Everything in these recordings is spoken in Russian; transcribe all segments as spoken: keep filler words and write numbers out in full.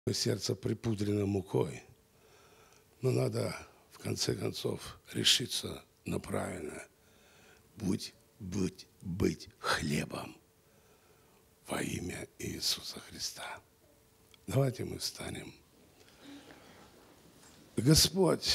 сердце припудрено мукой, но надо в конце концов решиться на правильное. Будь, быть, быть хлебом во имя Иисуса Христа. Давайте мы встанем. Господь,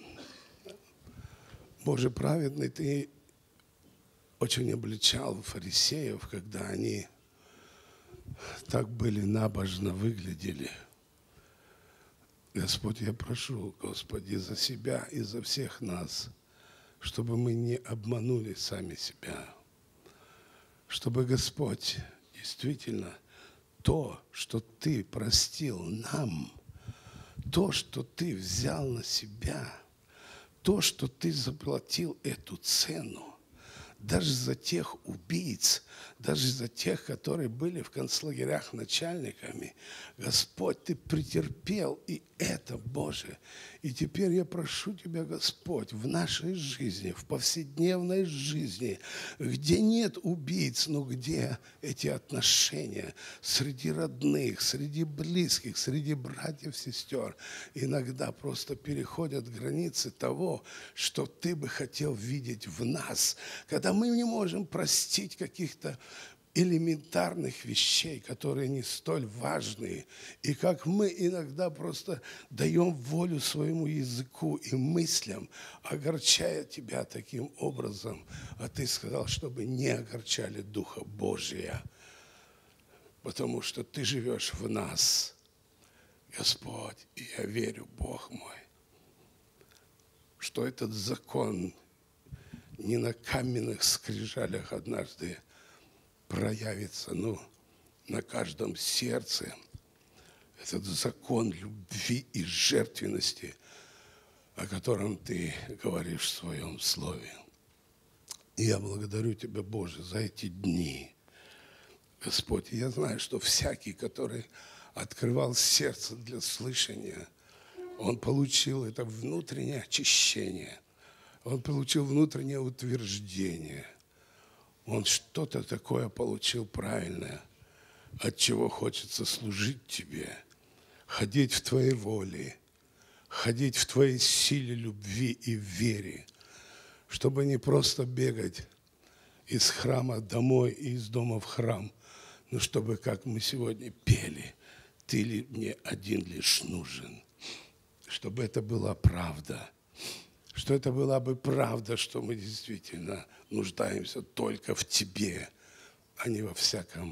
Боже праведный, Ты очень обличал фарисеев, когда они так были набожно выглядели. Господь, я прошу, Господи, за себя и за всех нас, чтобы мы не обманули сами себя, чтобы, Господь, действительно, то, что Ты простил нам, то, что Ты взял на себя, то, что Ты заплатил эту цену, даже за тех убийц, даже за тех, которые были в концлагерях начальниками, Господь, Ты претерпел и это, Боже. И теперь я прошу Тебя, Господь, в нашей жизни, в повседневной жизни, где нет убийц, но где эти отношения среди родных, среди близких, среди братьев, сестер, иногда просто переходят границы того, что Ты бы хотел видеть в нас, когда мы не можем простить каких-то элементарных вещей, которые не столь важные, и как мы иногда просто даем волю своему языку и мыслям, огорчая Тебя таким образом, а Ты сказал, чтобы не огорчали Духа Божия, потому что Ты живешь в нас, Господь, и я верю, Бог мой, что этот закон не на каменных скрижалях однажды проявится, но на каждом сердце этот закон любви и жертвенности, о котором Ты говоришь в Своем Слове. И я благодарю Тебя, Боже, за эти дни, Господь. И я знаю, что всякий, который открывал сердце для слышания, он получил это внутреннее очищение, он получил внутреннее утверждение. Он что-то такое получил правильное, от чего хочется служить Тебе, ходить в Твоей воле, ходить в Твоей силе любви и вере, чтобы не просто бегать из храма домой и из дома в храм, но чтобы, как мы сегодня пели, Ты ли мне один лишь нужен, чтобы это была правда. Что это была бы правда, что мы действительно нуждаемся только в Тебе, а не во всяком,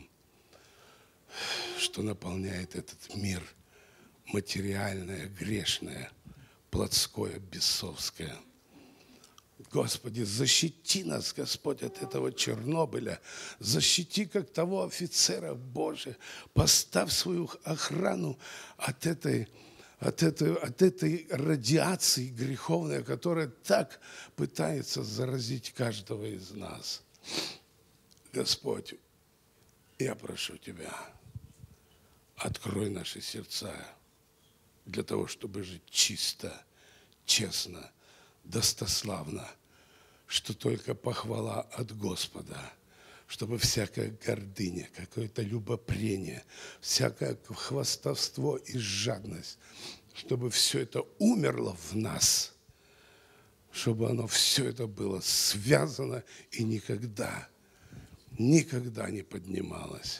что наполняет этот мир, материальное, грешное, плотское, бесовское. Господи, защити нас, Господь, от этого Чернобыля, защити, как того офицера, Боже, поставь свою охрану от этой От этой, от этой радиации греховной, которая так пытается заразить каждого из нас. Господь, я прошу Тебя, открой наши сердца для того, чтобы жить чисто, честно, достославно, что только похвала от Господа, чтобы всякая гордыня, какое-то любопрение, всякое хвастовство и жадность, чтобы все это умерло в нас, чтобы оно все это было связано и никогда, никогда не поднималось.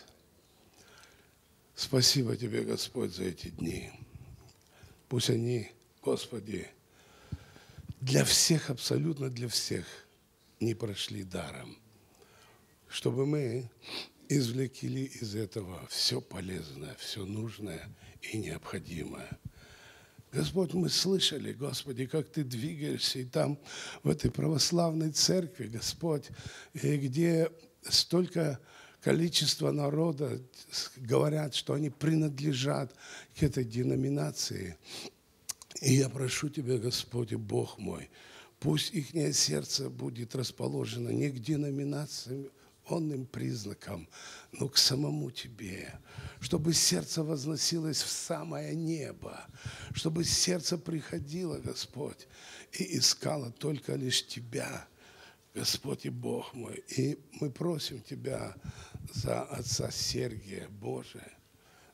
Спасибо Тебе, Господь, за эти дни. Пусть они, Господи, для всех, абсолютно для всех, не прошли даром. Чтобы мы извлекли из этого все полезное, все нужное и необходимое. Господь, мы слышали, Господи, как Ты двигаешься, и там, в этой православной церкви, Господь, где столько количества народа говорят, что они принадлежат к этой деноминации. И я прошу Тебя, Господи, Бог мой, пусть их сердце будет расположено не к деноминациям, онным признаком, но к самому Тебе, чтобы сердце возносилось в самое небо, чтобы сердце приходило, Господь, и искало только лишь Тебя, Господь и Бог мой. И мы просим Тебя за отца Сергия, Боже,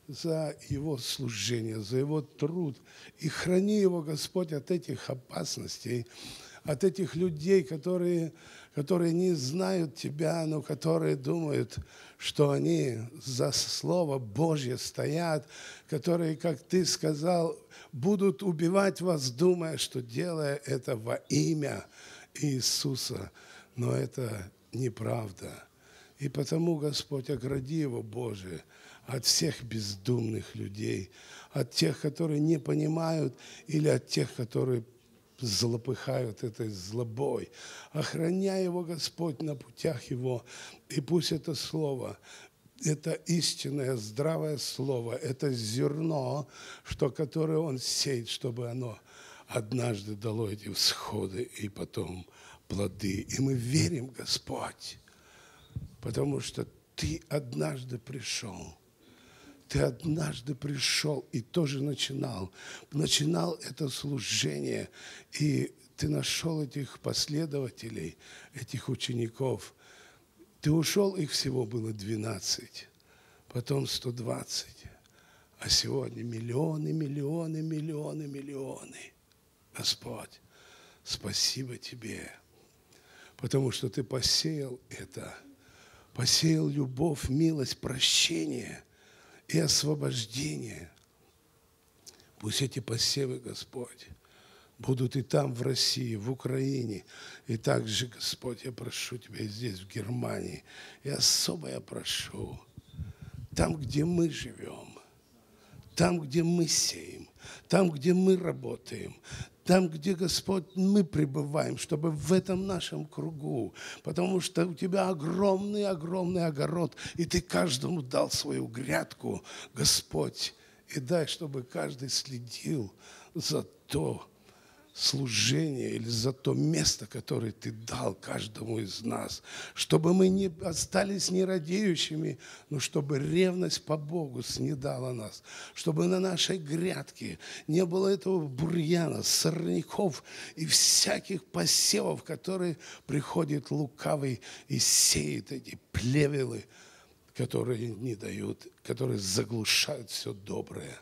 за его служение, за его труд. И храни его, Господь, от этих опасностей, от этих людей, которые, которые не знают Тебя, но которые думают, что они за Слово Божье стоят, которые, как Ты сказал, будут убивать вас, думая, что делая это во имя Иисуса. Но это неправда. И потому, Господь, огради его, Боже, от всех бездумных людей, от тех, которые не понимают, или от тех, которые злопыхают этой злобой. Охраняй его, Господь, на путях его, и пусть это слово, это истинное, здравое слово, это зерно, что, которое он сеет, чтобы оно однажды дало эти всходы и потом плоды. И мы верим, Господь, потому что Ты однажды пришел. Ты однажды пришел и тоже начинал. Начинал это служение. И Ты нашел этих последователей, этих учеников. Ты ушел, их всего было двенадцать, потом сто двадцать. А сегодня миллионы, миллионы, миллионы, миллионы. Господь, спасибо Тебе, потому что Ты посеял это. Посеял любовь, милость, прощение и освобождение. Пусть эти посевы, Господь, будут и там, в России, в Украине. И также, Господь, я прошу Тебя и здесь, в Германии. И особо я прошу, там, где мы живем, там, где мы сеем, там, где мы работаем, там, где, Господь, мы пребываем, чтобы в этом нашем кругу, потому что у Тебя огромный-огромный огород, и Ты каждому дал свою грядку, Господь, и дай, чтобы каждый следил за то служение или за то место, которое Ты дал каждому из нас, чтобы мы не остались нерадеющими, но чтобы ревность по Богу снедала нас, чтобы на нашей грядке не было этого бурьяна, сорняков и всяких посевов, которые приходит лукавый и сеет эти плевелы, которые не дают, которые заглушают все доброе.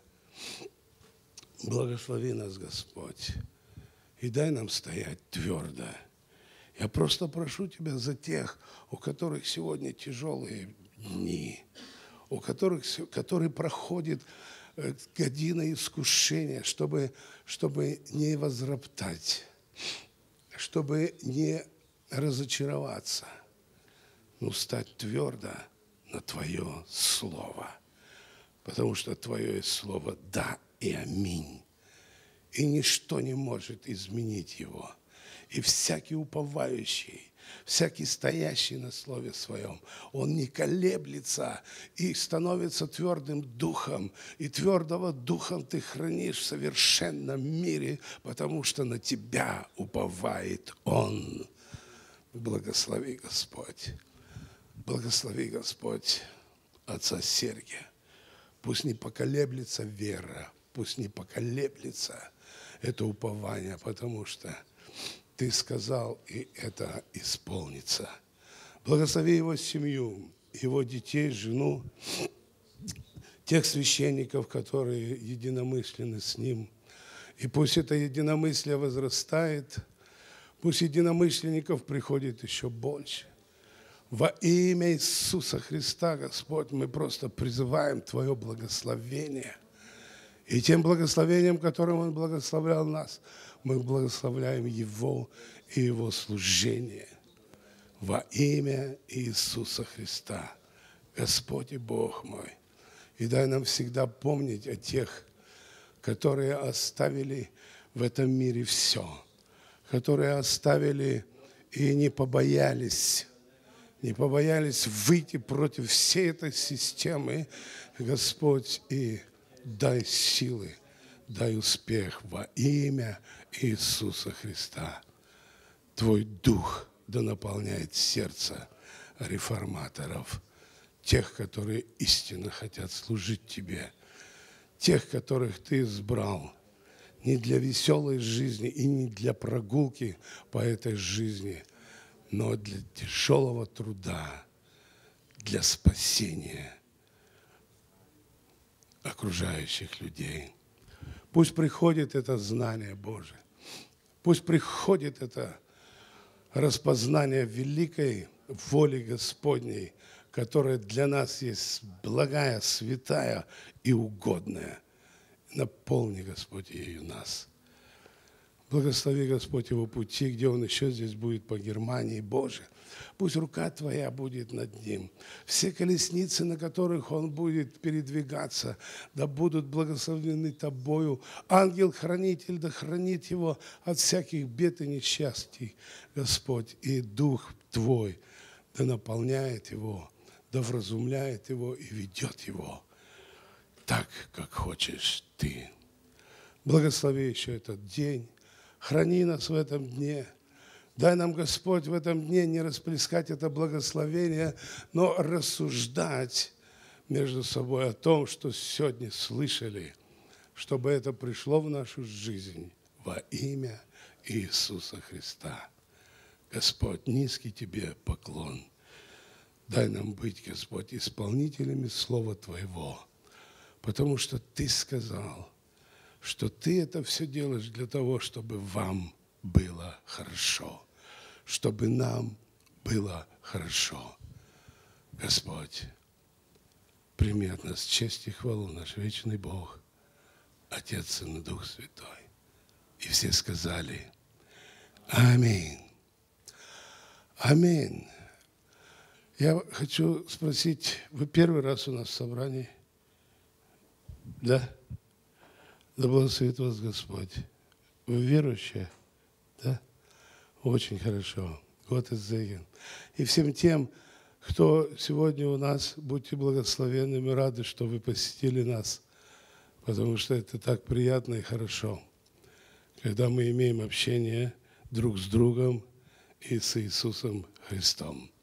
Благослови нас, Господь. И дай нам стоять твердо. Я просто прошу Тебя за тех, у которых сегодня тяжелые дни, у которых, которые проходят година искушения, чтобы, чтобы не возроптать, чтобы не разочароваться, но стать твердо на Твое Слово. Потому что Твое Слово «да» и «аминь». И ничто не может изменить его. И всякий уповающий, всякий стоящий на слове своем, он не колеблется и становится твердым духом. И твердого духом ты хранишь в совершенном мире, потому что на тебя уповает он. Благослови, Господь. Благослови, Господь, отца Сергия. Пусть не поколеблется вера, пусть не поколеблется это упование, потому что Ты сказал, и это исполнится. Благослови его семью, его детей, жену, тех священников, которые единомысленны с ним. И пусть это единомыслие возрастает, пусть единомышленников приходит еще больше. Во имя Иисуса Христа, Господь, мы просто призываем Твое благословение. И тем благословением, которым Он благословлял нас, мы благословляем Его и Его служение. Во имя Иисуса Христа, Господь и Бог мой. И дай нам всегда помнить о тех, которые оставили в этом мире все, которые оставили и не побоялись, не побоялись выйти против всей этой системы, Господь, и дай силы, дай успех во имя Иисуса Христа. Твой Дух да наполняет сердце реформаторов, тех, которые истинно хотят служить Тебе, тех, которых Ты избрал не для веселой жизни и не для прогулки по этой жизни, но для тяжелого труда, для спасения. окружающих людей. Пусть приходит это знание Божие. Пусть приходит это распознание великой воли Господней, которая для нас есть благая, святая и угодная. Наполни, Господь, ею нас. Благослови, Господь, его пути, где он еще здесь будет по Германии, Боже. Пусть рука Твоя будет над ним. Все колесницы, на которых он будет передвигаться, да будут благословлены Тобою. Ангел-хранитель, да хранит его от всяких бед и несчастий, Господь. И Дух Твой, да наполняет его, да вразумляет его и ведет его так, как хочешь Ты. Благослови еще этот день. Храни нас в этом дне. Дай нам, Господь, в этом дне не расплескать это благословение, но рассуждать между собой о том, что сегодня слышали, чтобы это пришло в нашу жизнь во имя Иисуса Христа. Господь, низкий Тебе поклон. Дай нам быть, Господь, исполнителями Слова Твоего, потому что Ты сказал, что Ты это все делаешь для того, чтобы вам было хорошо, чтобы нам было хорошо. Господь, прими от нас честь и хвалу, наш вечный Бог, Отец, Сын и Дух Святой. И все сказали аминь. Аминь. Я хочу спросить, вы первый раз у нас в собрании? Да? Да благословит вас Господь. Вы верующие? Да? Очень хорошо. Гott ist Segen. И всем тем, кто сегодня у нас, будьте благословенны, мы рады, что вы посетили нас, потому что это так приятно и хорошо, когда мы имеем общение друг с другом и с Иисусом Христом.